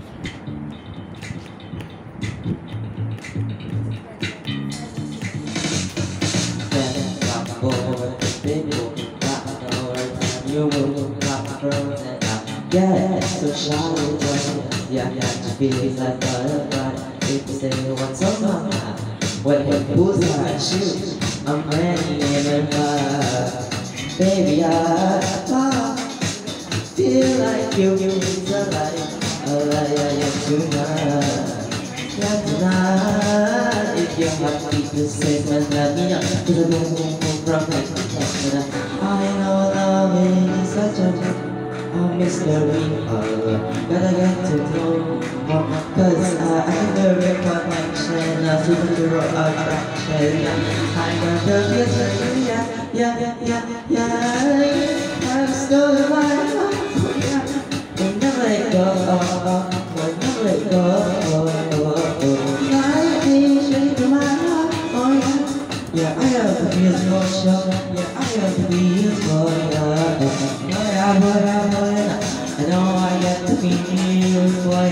You will not grow and up. Yeah, so shy boy. Yeah, to be like butterfly. If you say what's on my mind, when you pull my shoes, I'm ready and fire. Baby, I feel like you is alive. Alive tonight. Yeah, tonight. If you're happy to say let me know. To the boom boom boom from the I know loving is such a mystery. Gotta get to know, cause I have a connection, a superhero attraction. I got the mystery, yeah. I'm still in my heart, will never let go, will never let go. Lightning straight to my heart, oh yeah. Yeah, I have to be a small shop. Yeah, I have to be a small boy, I know I get to be you, boy,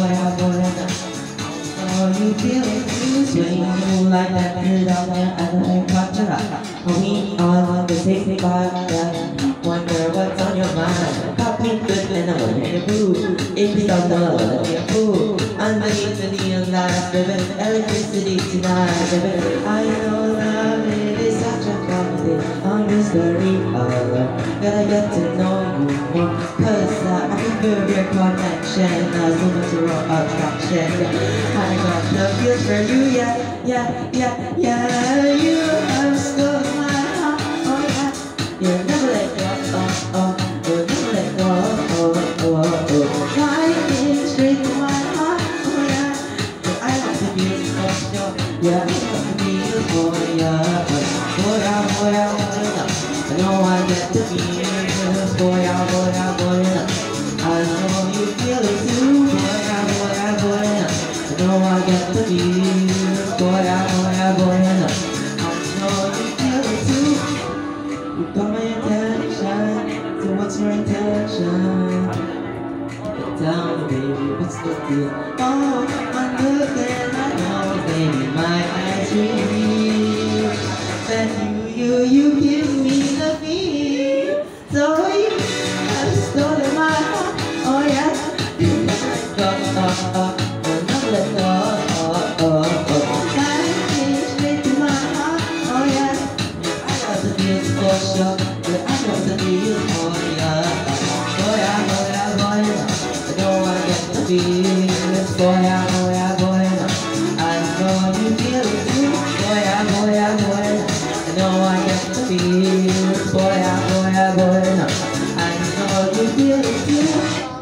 oh, you feel it too, swing you like that, put down there, and I cut your eye. We on the same spot, wonder what's on your mind. Copy good and I want to boo. If you don't know, let me boo. Underneath the neon lights, baby, electricity tonight, baby. I know love it is such a comedy. I'm mystery, gotta get to know you more. Cause I can feel your connection, so much raw attraction. I got the feels for you, yeah. You have stolen my heart, oh yeah. You'll never let go, you'll never let go, Lightning straight to my heart, oh yeah. Yeah, I want to be special, yeah, I want to be a boy, yeah. Boy, I know I get to be yours, boy, I know you feel it too, boy, I know I get to be yours, boy, I know you feel it too. You got my attention, so what's your intention? Get down, baby, what's the deal? Oh, I'm looking, I know, baby, my eyes reveal that you give me the feel. So you have stolen my heart, oh yeah. You never let go, you'll never let go, Lightning straight to my heart, oh yeah. I got the feel special, yeah, I got the feel, oh yeah. Boy, I know I get the feels, boy, I know you feel it too, boy, I know I get the feels, boy, I know you feel it too.